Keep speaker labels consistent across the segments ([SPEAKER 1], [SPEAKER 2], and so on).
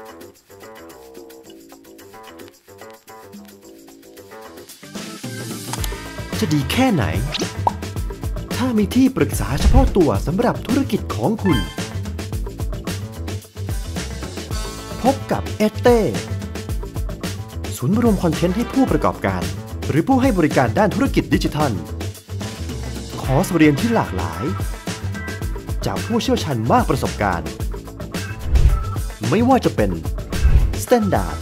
[SPEAKER 1] จะดีแค่ไหนถ้ามีที่ปรึกษาเฉพาะตัวสำหรับธุรกิจของคุณพบกับเอเต้ศูนย์รวมคอนเทนต์ให้ผู้ประกอบการหรือผู้ให้บริการด้านธุรกิจดิจิทัลคอร์สเรียนที่หลากหลายจากผู้เชี่ยวชาญมากประสบการณ์ไม่ว่าจะเป็น Standard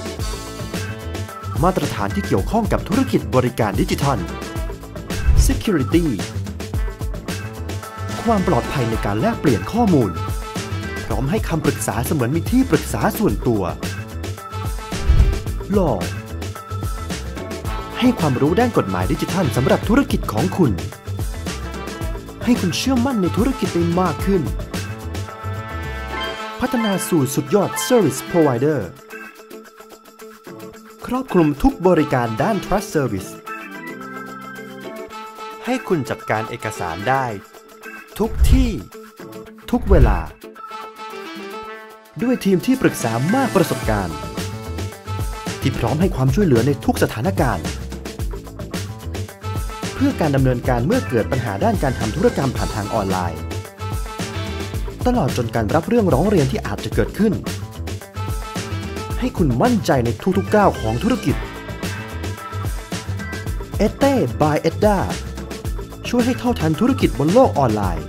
[SPEAKER 1] มาตรฐานที่เกี่ยวข้องกับธุรกิจบริการดิจิทัล Security ความปลอดภัยในการแลกเปลี่ยนข้อมูลพร้อมให้คำปรึกษาเสมือนมีที่ปรึกษาส่วนตัว Law ให้ความรู้ด้านกฎหมายดิจิทัลสำหรับธุรกิจของคุณให้คุณเชื่อมั่นในธุรกิจได้มากขึ้นพัฒนาสู่สุดยอด Service Provider ครอบคลุมทุกบริการด้าน Trust Service ให้คุณจัดการเอกสารได้ทุกที่ทุกเวลาด้วยทีมที่ปรึกษามากประสบการณ์ที่พร้อมให้ความช่วยเหลือในทุกสถานการณ์เพื่อการดำเนินการเมื่อเกิดปัญหาด้านการทำธุรกรรมผ่านทางออนไลน์ตลอดจนการรับเรื่องร้องเรียนที่อาจจะเกิดขึ้นให้คุณมั่นใจในทุกๆก้าวของธุรกิจเอเต้ by Edda ช่วยให้เท่าทันธุรกิจบนโลกออนไลน์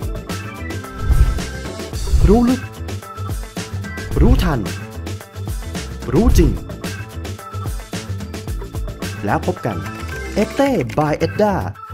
[SPEAKER 1] รู้ลึกรู้ทันรู้จริงแล้วพบกันเอเต้ by Edda